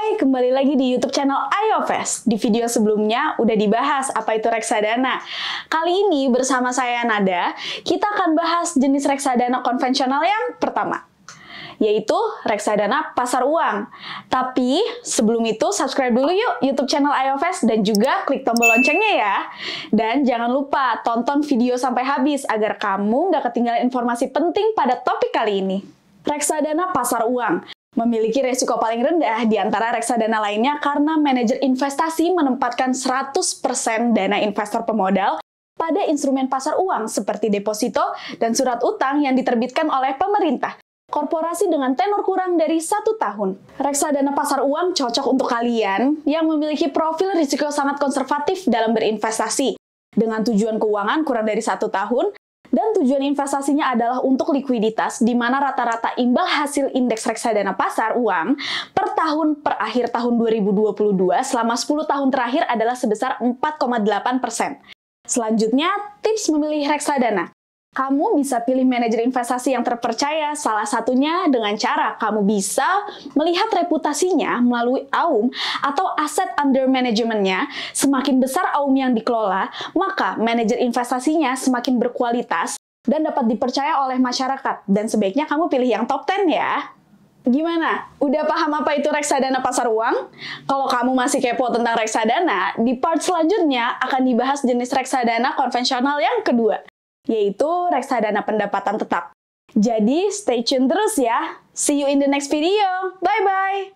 Hai, kembali lagi di YouTube channel iOFest. Di video sebelumnya udah dibahas apa itu reksadana. Kali ini bersama saya Nada, kita akan bahas jenis reksadana konvensional yang pertama, yaitu reksadana pasar uang. Tapi sebelum itu subscribe dulu yuk YouTube channel iOFest dan juga klik tombol loncengnya ya. Dan jangan lupa tonton video sampai habis agar kamu nggak ketinggalan informasi penting pada topik kali ini. Reksadana pasar uang memiliki resiko paling rendah di antara reksadana lainnya karena manajer investasi menempatkan 100% dana investor pemodal pada instrumen pasar uang seperti deposito dan surat utang yang diterbitkan oleh pemerintah, korporasi dengan tenor kurang dari 1 tahun. Reksadana pasar uang cocok untuk kalian yang memiliki profil risiko sangat konservatif dalam berinvestasi, dengan tujuan keuangan kurang dari 1 tahun, dan tujuan investasinya adalah untuk likuiditas, di mana rata-rata imbal hasil indeks reksadana pasar uang per tahun per akhir tahun 2022 selama 10 tahun terakhir adalah sebesar 4,8%. Selanjutnya, tips memilih reksadana. Kamu bisa pilih manajer investasi yang terpercaya, salah satunya dengan cara kamu bisa melihat reputasinya melalui AUM atau Asset Under Management-nya. Semakin besar AUM yang dikelola, maka manajer investasinya semakin berkualitas dan dapat dipercaya oleh masyarakat. Dan sebaiknya kamu pilih yang top 10 ya. Gimana? Udah paham apa itu reksadana pasar uang? Kalau kamu masih kepo tentang reksadana, di part selanjutnya akan dibahas jenis reksadana konvensional yang kedua, yaitu reksadana pendapatan tetap. Jadi, stay tune terus ya. See you in the next video. Bye-bye!